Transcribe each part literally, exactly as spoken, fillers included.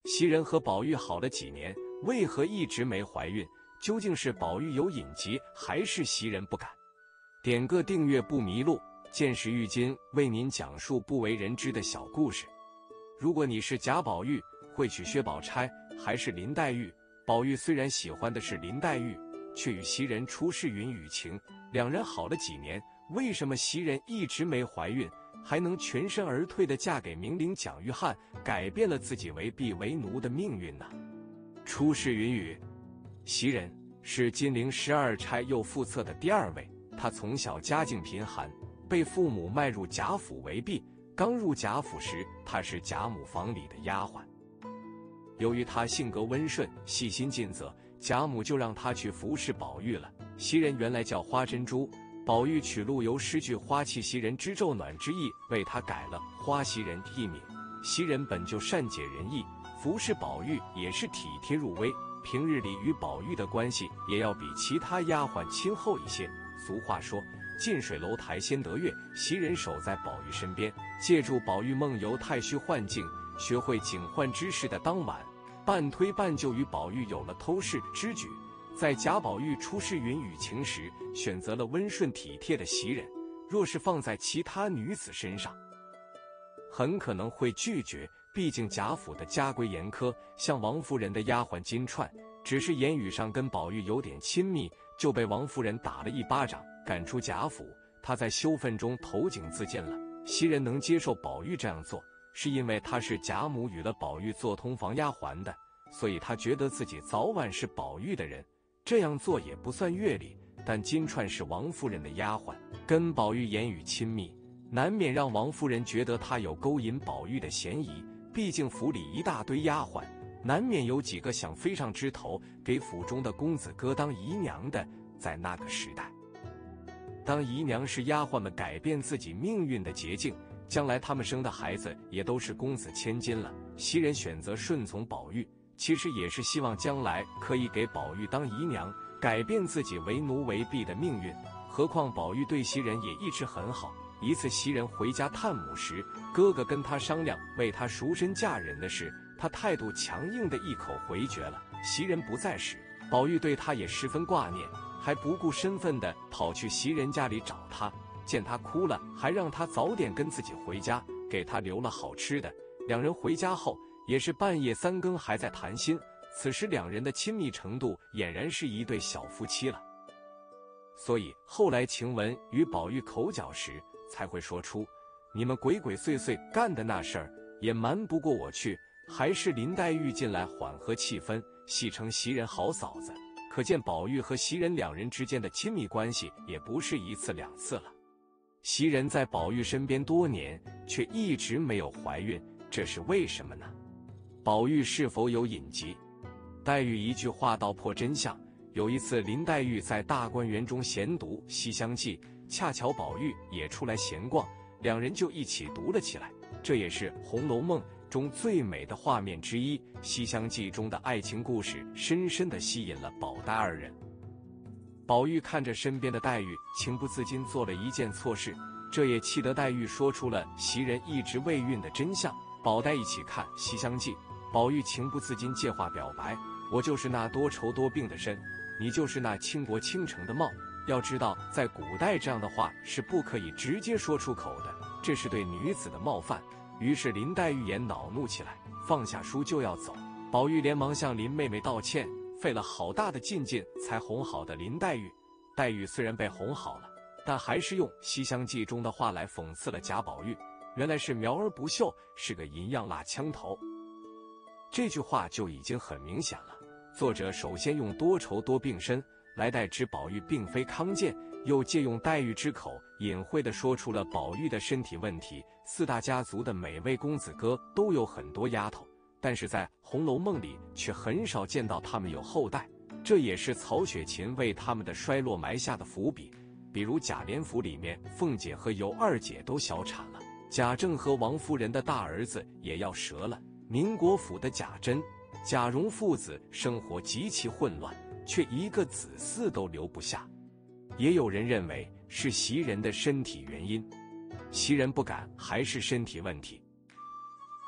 袭人和宝玉好了几年，为何一直没怀孕？究竟是宝玉有隐疾，还是袭人不敢？点个订阅不迷路，见识玉今为您讲述不为人知的小故事。如果你是贾宝玉，会娶薛宝钗还是林黛玉？宝玉虽然喜欢的是林黛玉，却与袭人初试云雨情，两人好了几年，为什么袭人一直没怀孕，还能全身而退地嫁给名伶蒋玉菡，改变了自己为婢为奴的命运呢？初试云雨，袭人是金陵十二钗右副册的第二位，她从小家境贫寒，被父母卖入贾府为婢。刚入贾府时，她是贾母房里的丫鬟。由于她性格温顺，细心尽责，贾母就让她去服侍宝玉了。袭人原来叫花珍珠，宝玉取陆游诗句花气袭人之昼暖之意，为她改了花袭人一名。袭人本就善解人意，服侍宝玉也是体贴入微，平日里与宝玉的关系也要比其他丫鬟亲厚一些。俗话说，近水楼台先得月，袭人守在宝玉身边，借助宝玉梦游太虚幻境，学会警幻之事的当晚，半推半就与宝玉有了偷视之举。在贾宝玉初试云雨情时，选择了温顺体贴的袭人，若是放在其他女子身上，很可能会拒绝，毕竟贾府的家规严苛，像王夫人的丫鬟金钏，只是言语上跟宝玉有点亲密，就被王夫人打了一巴掌，赶出贾府。她在羞愤中投井自尽了。袭人能接受宝玉这样做，是因为她是贾母与了宝玉做通房丫鬟的，所以她觉得自己早晚是宝玉的人，这样做也不算越礼。但金钏是王夫人的丫鬟，跟宝玉言语亲密，难免让王夫人觉得她有勾引宝玉的嫌疑。毕竟府里一大堆丫鬟，难免有几个想飞上枝头，给府中的公子哥当姨娘的。在那个时代，当姨娘是丫鬟们改变自己命运的捷径，将来他们生的孩子也都是公子千金了。袭人选择顺从宝玉，其实也是希望将来可以给宝玉当姨娘，改变自己为奴为婢的命运。何况宝玉对袭人也一直很好。一次袭人回家探母时，哥哥跟他商量为他赎身嫁人的事，他态度强硬的一口回绝了。袭人不在时，宝玉对他也十分挂念，还不顾身份的跑去袭人家里找他，见他哭了，还让他早点跟自己回家，给他留了好吃的。两人回家后也是半夜三更还在谈心，此时两人的亲密程度俨然是一对小夫妻了。所以后来晴雯与宝玉口角时，才会说出你们鬼鬼祟祟干的那事儿也瞒不过我去，还是林黛玉进来缓和气氛，戏称袭人好嫂子。可见宝玉和袭人两人之间的亲密关系也不是一次两次了。袭人在宝玉身边多年，却一直没有怀孕，这是为什么呢？宝玉是否有隐疾？黛玉一句话道破真相。有一次林黛玉在大观园中闲读《西厢记》，恰巧宝玉也出来闲逛，两人就一起读了起来。这也是《红楼梦》中最美的画面之一。《西厢记》中的爱情故事深深地吸引了宝黛二人。宝玉看着身边的黛玉，情不自禁做了一件错事，这也气得黛玉说出了袭人一直未孕的真相。宝黛一起看《西厢记》，宝玉情不自禁借话表白：我就是那多愁多病的身，你就是那倾国倾城的貌。要知道，在古代这样的话是不可以直接说出口的，这是对女子的冒犯。于是林黛玉也恼怒起来，放下书就要走。宝玉连忙向林妹妹道歉，费了好大的劲劲才哄好的林黛玉。黛玉虽然被哄好了，但还是用《西厢记》中的话来讽刺了贾宝玉，原来是苗而不秀，是个银样蜡枪头。这句话就已经很明显了，作者首先用多愁多病身来代指宝玉并非康健，又借用黛玉之口隐晦地说出了宝玉的身体问题。四大家族的每位公子哥都有很多丫头，但是在《红楼梦》里却很少见到他们有后代，这也是曹雪芹为他们的衰落埋下的伏笔。比如贾琏府里面，凤姐和尤二姐都小产了，贾政和王夫人的大儿子也要折了，宁国府的贾珍、贾蓉父子生活极其混乱，却一个子嗣都留不下。也有人认为是袭人的身体原因，袭人不敢还是身体问题。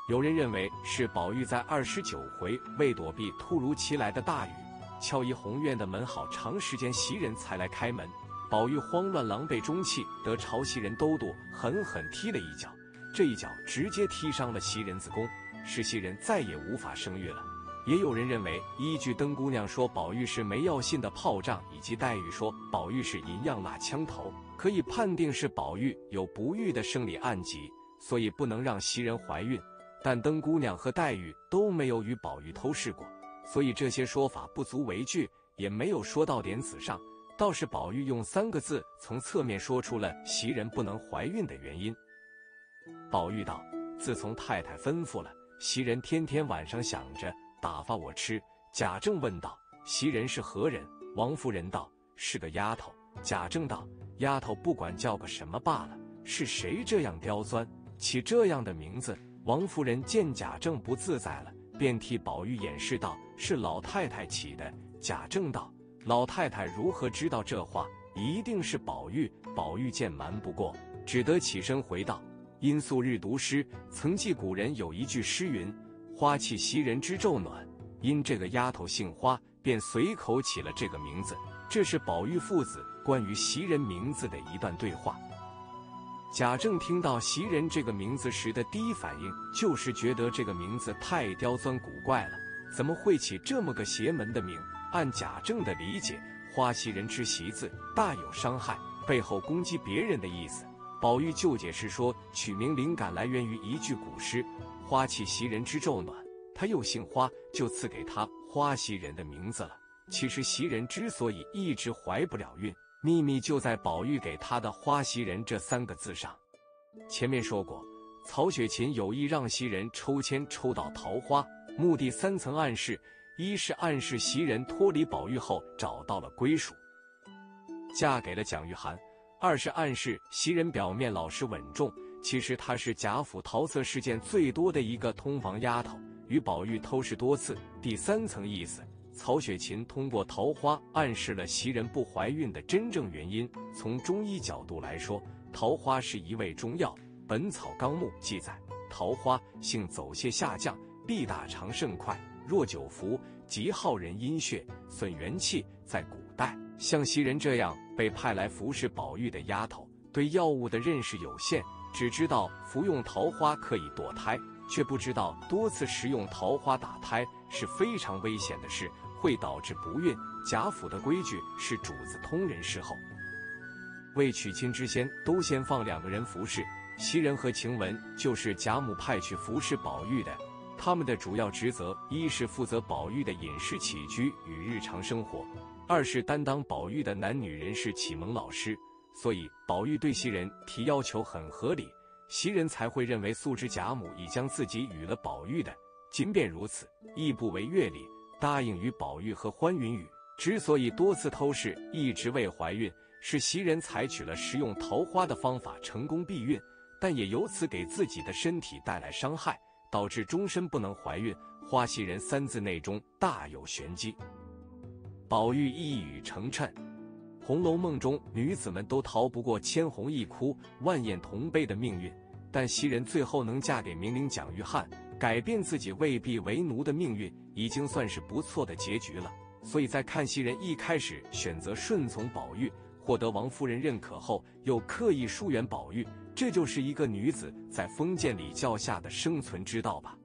有人认为是宝玉在二十九回为躲避突如其来的大雨，敲怡红院的门好长时间，袭人才来开门。宝玉慌乱狼狈中气，得朝袭人兜肚狠狠踢了一脚，这一脚直接踢伤了袭人子宫，使袭人再也无法生育了。也有人认为，依据灯姑娘说宝玉是没药性的炮仗，以及黛玉说宝玉是银样蜡枪头，可以判定是宝玉有不育的生理暗疾，所以不能让袭人怀孕。但灯姑娘和黛玉都没有与宝玉偷试过，所以这些说法不足为惧，也没有说到点子上。倒是宝玉用三个字从侧面说出了袭人不能怀孕的原因。宝玉道：自从太太吩咐了，袭人天天晚上想着打发我吃。贾政问道：袭人是何人？王夫人道：是个丫头。贾政道：丫头不管叫个什么罢了，是谁这样刁钻，起这样的名字？王夫人见贾政不自在了，便替宝玉掩饰道：是老太太起的。贾政道：老太太如何知道这话？一定是宝玉。宝玉见瞒不过，只得起身回道：因素日读诗，曾记古人有一句诗云：花气袭人之昼暖。因这个丫头姓花，便随口起了这个名字。这是宝玉父子关于袭人名字的一段对话。贾政听到袭人这个名字时的第一反应，就是觉得这个名字太刁钻古怪了，怎么会起这么个邪门的名？按贾政的理解，花袭人之袭字大有伤害，背后攻击别人的意思。宝玉就解释说，取名灵感来源于一句古诗：花气袭人之昼暖。他又姓花，就赐给他花袭人的名字了。其实袭人之所以一直怀不了孕，秘密就在宝玉给他的花袭人这三个字上。前面说过，曹雪芹有意让袭人抽签抽到桃花，目的三层暗示：一是暗示袭人脱离宝玉后找到了归属，嫁给了蒋玉菡；二是暗示袭人表面老实稳重，其实她是贾府桃色事件最多的一个通房丫头，与宝玉偷试多次。第三层意思，曹雪芹通过桃花暗示了袭人不怀孕的真正原因。从中医角度来说，桃花是一味中药，《本草纲目》记载，桃花性走泄下降，力大肠甚快，若久服，极耗人阴血，损元气。在古代，像袭人这样被派来服侍宝玉的丫头，对药物的认识有限，只知道服用桃花可以堕胎，却不知道多次食用桃花打胎是非常危险的事，会导致不孕。贾府的规矩是主子通人事后，未娶亲之先，都先放两个人服侍。袭人和晴雯就是贾母派去服侍宝玉的。他们的主要职责，一是负责宝玉的饮食起居与日常生活，二是担当宝玉的男女人事启蒙老师。所以宝玉对袭人提要求很合理，袭人才会认为素知贾母已将自己与了宝玉的。即便如此，亦不违月礼，答应与宝玉和欢云雨。之所以多次偷试一直未怀孕，是袭人采取了食用桃花的方法成功避孕，但也由此给自己的身体带来伤害，导致终身不能怀孕。花袭人三字内中大有玄机。宝玉一语成谶，《红楼梦》中女子们都逃不过千红一哭、万艳同悲的命运，但袭人最后能嫁给明灵蒋玉菡，改变自己未必为奴的命运，已经算是不错的结局了。所以在看袭人一开始选择顺从宝玉，获得王夫人认可后，又刻意疏远宝玉，这就是一个女子在封建礼教下的生存之道吧。